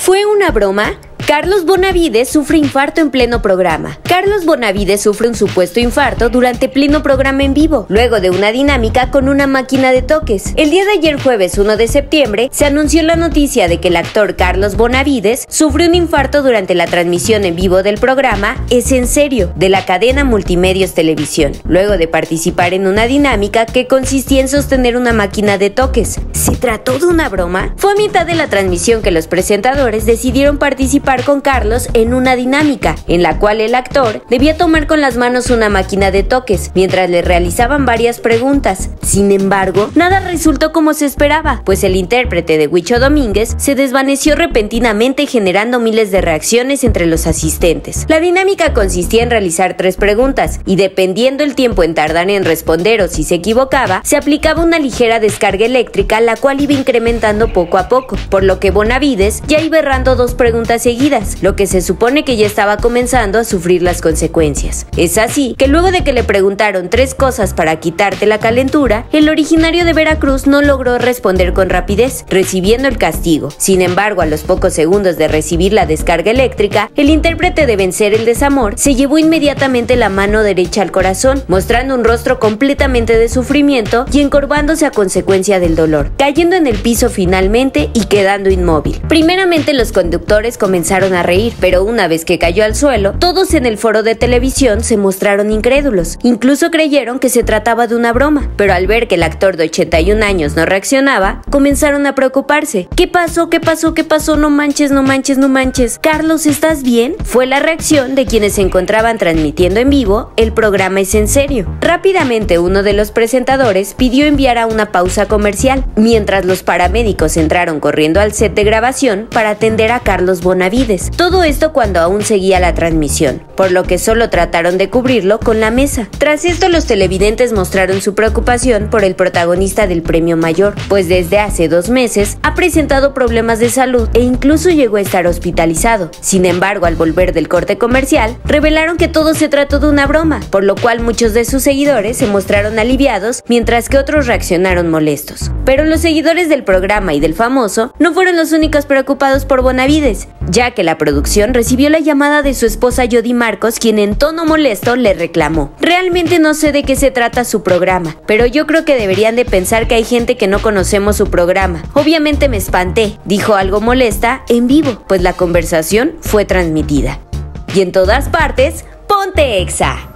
¿Fue una broma? Carlos Bonavides sufre infarto en pleno programa. Carlos Bonavides sufre un supuesto infarto durante pleno programa en vivo, luego de una dinámica con una máquina de toques. El día de ayer, jueves 1 de septiembre, se anunció la noticia de que el actor Carlos Bonavides sufrió un infarto durante la transmisión en vivo del programa Es en Serio, de la cadena Multimedios Televisión, luego de participar en una dinámica que consistía en sostener una máquina de toques. ¿Se trató de una broma? Fue a mitad de la transmisión que los presentadores decidieron participar con Carlos en una dinámica, en la cual el actor debía tomar con las manos una máquina de toques, mientras le realizaban varias preguntas. Sin embargo, nada resultó como se esperaba, pues el intérprete de Huicho Domínguez se desvaneció repentinamente, generando miles de reacciones entre los asistentes. La dinámica consistía en realizar 3 preguntas, y dependiendo el tiempo en tardar en responder o si se equivocaba, se aplicaba una ligera descarga eléctrica, la cual iba incrementando poco a poco, por lo que Bonavides ya iba errando 2 preguntas seguidas, lo que se supone que ya estaba comenzando a sufrir las consecuencias. Es así que luego de que le preguntaron 3 cosas para quitarte la calentura, el originario de Veracruz no logró responder con rapidez, recibiendo el castigo. Sin embargo, a los pocos segundos de recibir la descarga eléctrica, el intérprete de Vencer el Desamor se llevó inmediatamente la mano derecha al corazón, mostrando un rostro completamente de sufrimiento y encorvándose a consecuencia del dolor, cayendo en el piso finalmente y quedando inmóvil. Primeramente, los conductores comenzaron a reír, pero una vez que cayó al suelo, todos en el foro de televisión se mostraron incrédulos. Incluso creyeron que se trataba de una broma, pero al ver que el actor de 81 años no reaccionaba, comenzaron a preocuparse. ¿Qué pasó? ¿Qué pasó? ¿Qué pasó? No manches, no manches, no manches. Carlos, ¿estás bien? Fue la reacción de quienes se encontraban transmitiendo en vivo el programa Es en Serio. Rápidamente, uno de los presentadores pidió enviar a una pausa comercial, mientras los paramédicos entraron corriendo al set de grabación para atender a Carlos Bonavides. Todo esto cuando aún seguía la transmisión, por lo que solo trataron de cubrirlo con la mesa. Tras esto, los televidentes mostraron su preocupación por el protagonista del premio mayor, pues desde hace 2 meses ha presentado problemas de salud e incluso llegó a estar hospitalizado. Sin embargo, al volver del corte comercial, revelaron que todo se trató de una broma, por lo cual muchos de sus seguidores se mostraron aliviados, mientras que otros reaccionaron molestos. Pero los seguidores del programa y del famoso no fueron los únicos preocupados por Bonavides, ya que la producción recibió la llamada de su esposa Jody Marcos, quien en tono molesto le reclamó: realmente no sé de qué se trata su programa, pero yo creo que deberían de pensar que hay gente que no conocemos su programa. Obviamente me espanté, dijo algo molesta en vivo, pues la conversación fue transmitida. Y en todas partes, ponte Exa.